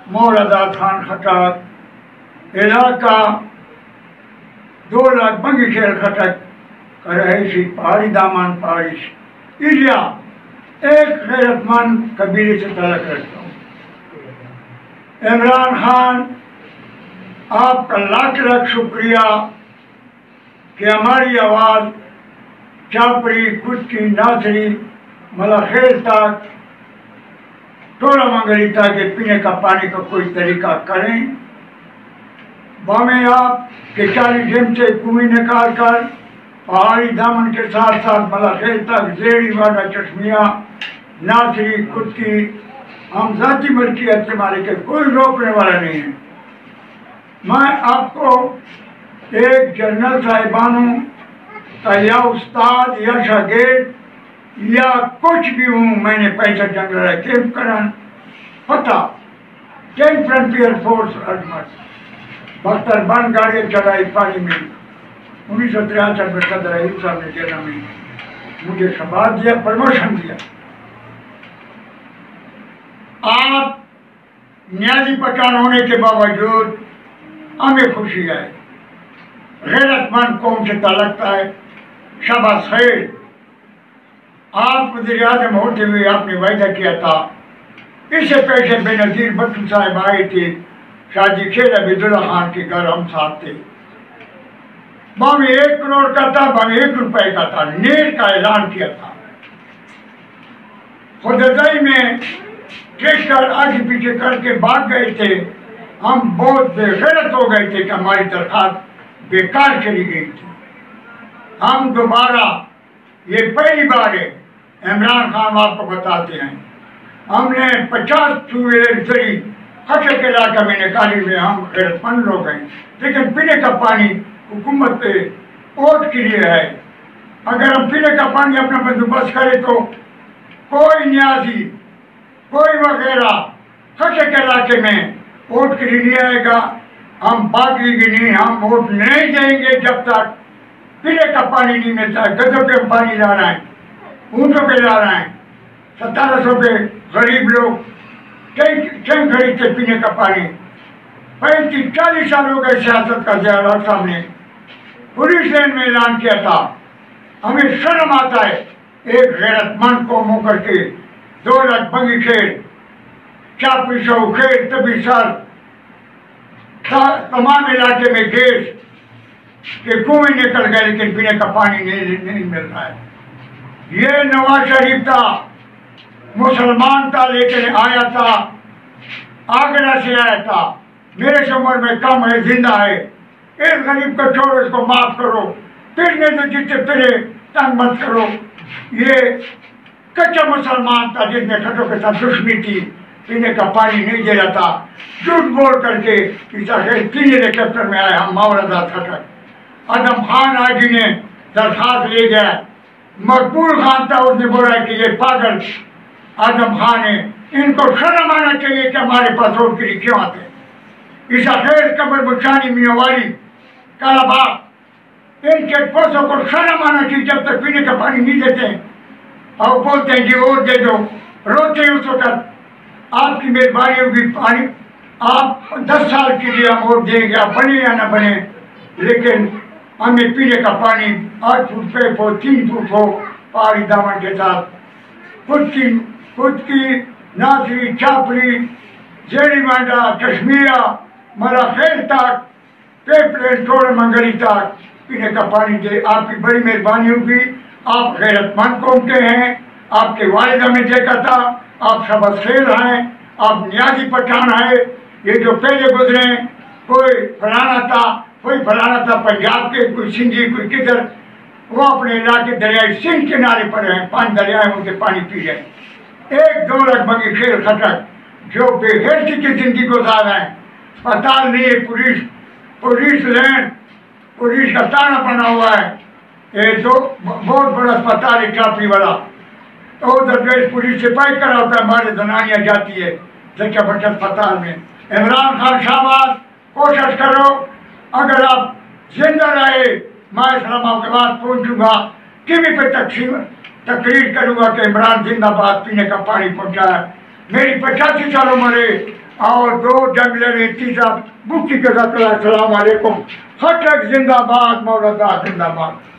مولاد خان خٹک علاقہ 2 لاکھ بنگی شہر خٹک رہائشی پہاڑی دامان پہاڑی ایریا ایک غیرت مند قبیلے سے تعلق رکھتا ہوں۔ عمران خان آپ کا لاکھ لاکھ شکریہ کہ ہماری آواز چاپڑی کچکی ناصری ملاخیل تک ٹولا منگلی تک پینے کا پانی کا کوئی طریقہ کریں۔ بامی آپ کے 40 ڈیم سے کنویں نکال کر پہاڑی دامن کے ساتھ ساتھ ملاخیل تک زیڑی واڈا چشمیہ ناصری کچکی ہم ذاتی ملکیت سے مالک ہے، کوئی روکنے والا نہیں ہے۔ میں آپ کو ایک جنرل صاحبانوں کا یا استاد یا شاگرد یا کچھ بھی ہوں، میں نے پیسہ جنگ لڑا کیمپ کرن پتہ 10 فرنٹیئر فورس عظمت بختر بند گاڑی چلائی پانی میں 1963 میں صدر ایوب صاحب نے جینا میں مجھے شباب دیا، پرموشن دیا۔ آپ نیازی پٹھان ہونے کے باوجود ہمیں خوشی ہے، غیرت مند قوم سے تعلق ہے، شاباش خیر۔ آپ وزیر اعظم ہوتے ہوئے آپ نے وعدہ کیا تھا، اس سے پہلے بے نظیر بٹو صاحب آئے تھے، شاہجی خیر عبیداللہ خان کے گھر ہم ساتھ تھے، بامی 1 کروڑ کا تھا، بامی 1 روپے کا تھا، نیل کا اعلان کیا تھا۔ خوددائی میں ٹریکٹر آگے پیچھے کر کے بھاگ گئے تھے، ہم بہت بے غیرت ہو گئے تھے کہ ہماری درخواست بیکار چلی گئی تھی۔ ہم دوبارہ، یہ پہلی بار ہے، عمران خان آپ کو بتاتے ہیں، ہم نے 50 ٹو ویلر ذریعے خٹک علاقہ میں نکالی ہوئے، ہم غیرت مند لوگ ہیں، لیکن پینے کا پانی حکومت پہ ووٹ کے لیے ہے۔ اگر ہم پینے کا پانی اپنا بندوبست کریں تو کوئی نیازی کوئی وغیرہ خٹک علاقے میں ووٹ کے لیے نہیں آئے گا، ہم باقی کی نہیں، ہم ووٹ نہیں دیں گے جب تک پینے کا پانی نہیں ملتا ہے۔ گدھوں پہ ہم پانی لا رہے ہیں، اونٹوں پہ لا رہے ہیں، 1700 پہ غریب لوگ ٹینک خریدتے پینے کا پانی۔ 35-40 سال ہو گئے سیاست کا، ضیاء الحق صاحب نے پولیس لائن میں اعلان کیا تھا۔ ہمیں شرم آتا ہے ایک غیرت مند قوم ہو کر کے 2 لاکھ بنگی خیر چاپی سو خیر طبی سر تمام علاقے میں گیس کے کنویں نکل گئے، لیکن پینے کا پانی نہیں مل رہا ہے۔ یہ نواز شریف تھا، مسلمان تھا، لیکن آیا تھا آگرہ سے آیا تھا، میرے سے عمر میں کم ہے، زندہ ہے، اس غریب کو چھوڑو، اس کو معاف کرو، پھرنے تو جتنے پھرے تنگ مت کرو۔ یہ کچا مسلمان تھا جس نے کھٹوں کے ساتھ دشمنی تھی، پینے کا پانی نہیں دے رہا تھا، جھوٹ بول کر کے تین ہیلیکاپٹر میں آئے ہم ماورازات کھٹک۔ آدم خان آجی نے درخواست لے گیا، مقبول خان تھا، اس نے بولا کہ یہ پاگل آدم خان ہے، ان کو شرم آنا چاہیے کہ ہمارے پاس ووٹ کے لیے کیوں آتے ہیں۔ عیسیٰ خیر قبر بچانی میاوالی کالا باغ، ان چیک پوسٹوں کو شرم آنا چاہیے جب تک پینے کا پانی نہیں دیتے ہیں، اور بولتے ہیں جی ووٹ دے دو، روتے ہیں اس وقت۔ آپ کی مہربانی ہوگی، پانی آپ 10 سال کے لیے ہم ووٹ دیں گے، آپ بنے یا نہ بنے، لیکن ہمیں پینے کا پانی 8 فٹ پہ ہو، 3 فٹ ہو، پہاڑی دامن کے ساتھ، خود کی ناصری چاپڑی زیڑی مانڈا چشمیہ ملاخیل تک پیپلین ٹوڑ منگلی تک پینے کا پانی دے۔ آپ کی بڑی مہربانی ہوگی، آپ غیرت مند قوم کے ہیں، آپ کے والدہ میں دیکھا تھا، آپ شاباش خیر ہیں، آپ نیازی پٹھان ہیں، یہ جو پہلے گزرے ہیں، کوئی فلانا تھا، کوئی فلانا تھا پنجاب کے، کوئی سندھی، کوئی کدھر، وہ اپنے علاقے دریائے سندھ کنارے پر ہیں، 5 دریائے ان کے پانی پی رہے ہیں۔ 1-2 لاکھ بنگی خیر خٹک جو بے غیرتی کی زندگی گزار رہے ہیں، اسپتال نہیں ہے، پولیس لینڈ، پولیس کا تانا بنا ہوا ہے، یہ تو بہت بڑا اسپتال ہے چاپی والا، تو ادھر پولیس سپاہی کرا ہوتا ہے، ہمارے زنانیاں جاتی ہے زچہ بچہ اسپتال میں۔ عمران خان شہباز کوشش کرو، اگر آپ زندہ رہے میں اسلام آباد پہنچوں گا، ٹی وی پہ تقریر کروں گا کہ عمران زندہ باد پینے کا پانی پہنچا ہے۔ میری 85 سال عمر ہے اور 2 جنگ لڑے، تیسرا بکھی کے ساتھ السلام علیکم، خٹک زندہ باد، مولدہ زندہ باد.